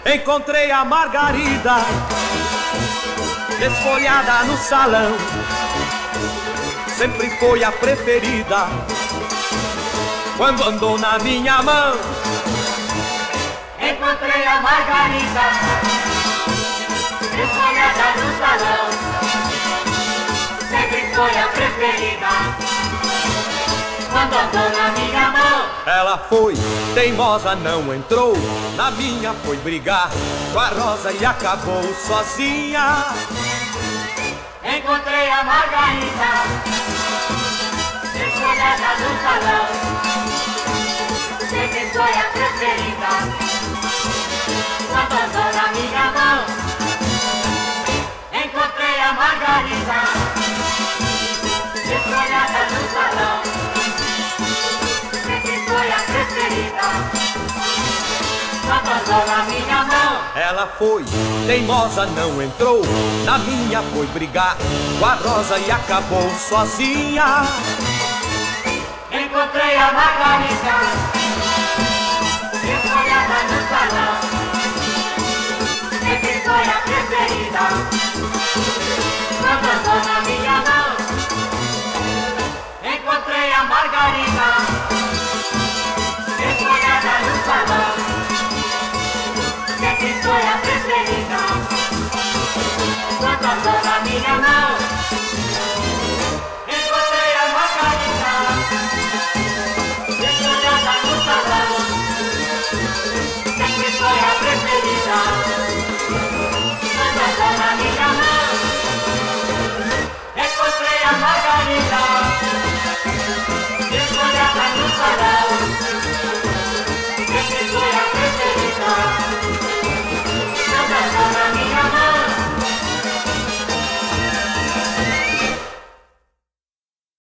Encontrei a Margarida desfolhada no salão. Sempre foi a preferida quando andou na minha mão. Encontrei a Margarida desfolhada no salão. Sempre foi a preferida quando andou na minha mão. Ela foi teimosa, não entrou, na minha foi brigar com a Rosa e acabou sozinha. Encontrei a Margarida desfolhada no salão. Sempre foi a preferida quando andou na minha mão. Encontrei a Margarida desfolhada no salão. Sempre foi a preferida quando andou na minha mão. Ela foi teimosa, não entrou, na minha foi brigar com a Rosa e acabou sozinha. Encontrei a Margarida desfolhada no salão. Sempre foi a preferida quando andou na minha mão. Encontrei a Margarida desfolhada no salão. Sempre foi a preferida quando andou na minha mão.